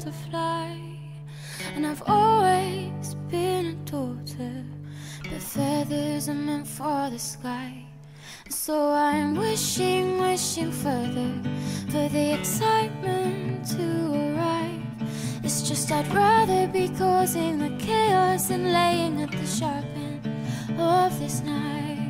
to fly. And I've always been a daughter, but feathers are meant for the sky. So I'm wishing, wishing further for the excitement to arrive. It's just I'd rather be causing the chaos than laying at the sharp end of this knife.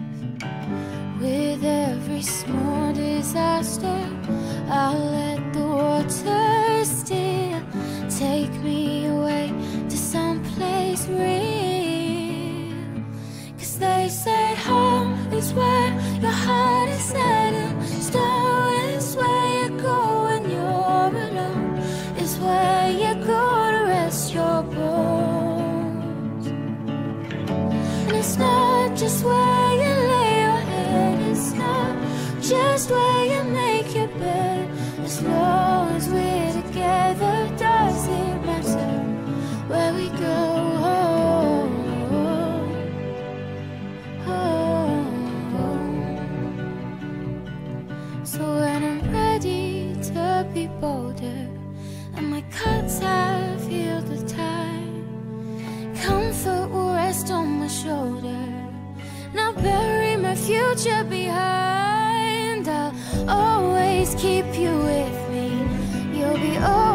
With every small disaster, I'll let the water steer. Take me away to some place real. 'Cause they say home is where your heart is set, and stone is where you go when you're alone. Is where you go to rest your bones. And it's not just where you lay your head, it's not just where you make your bed. As long as we're together, does it matter where we go? So when I'm ready to be bolder, and my cuts have healed the time, comfort will rest on my shoulder, and I'll bury my future behind. I'll always keep you with me. You'll be